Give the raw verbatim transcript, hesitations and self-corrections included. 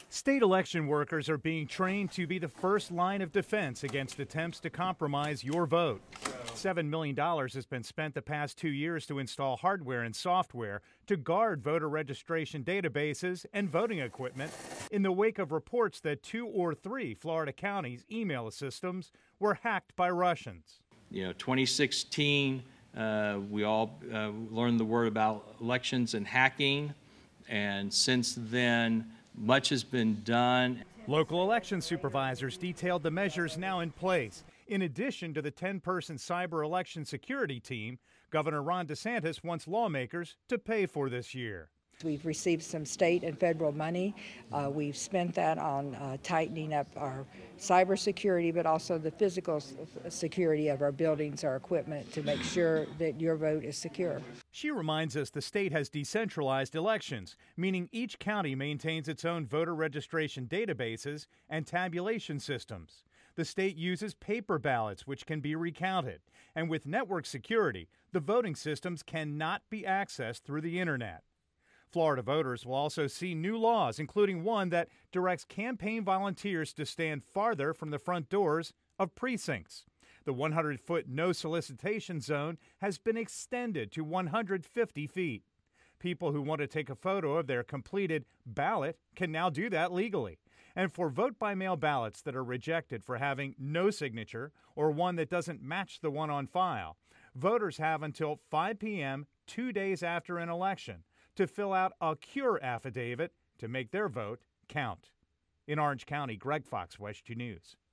State election workers are being trained to be the first line of defense against attempts to compromise your vote. seven million dollars has been spent the past two years to install hardware and software to guard voter registration databases and voting equipment in the wake of reports that two or three Florida counties' email systems were hacked by Russians. You know, twenty sixteen, uh, we all uh, learned the word about elections and hacking, and since then, much has been done. Local election supervisors detailed the measures now in place. In addition to the ten-person cyber election security team, Governor Ron DeSantis wants lawmakers to pay for this year. We've received some state and federal money. Uh, we've spent that on uh, tightening up our cybersecurity, but also the physical security of our buildings, our equipment, to make sure that your vote is secure. She reminds us the state has decentralized elections, meaning each county maintains its own voter registration databases and tabulation systems. The state uses paper ballots, which can be recounted. And with network security, the voting systems cannot be accessed through the internet. Florida voters will also see new laws, including one that directs campaign volunteers to stand farther from the front doors of precincts. The one hundred foot no solicitation zone has been extended to one hundred fifty feet. People who want to take a photo of their completed ballot can now do that legally. And for vote-by-mail ballots that are rejected for having no signature or one that doesn't match the one on file, voters have until five p m two days after an election to fill out a cure affidavit to make their vote count. In Orange County, Greg Fox, WESH two News.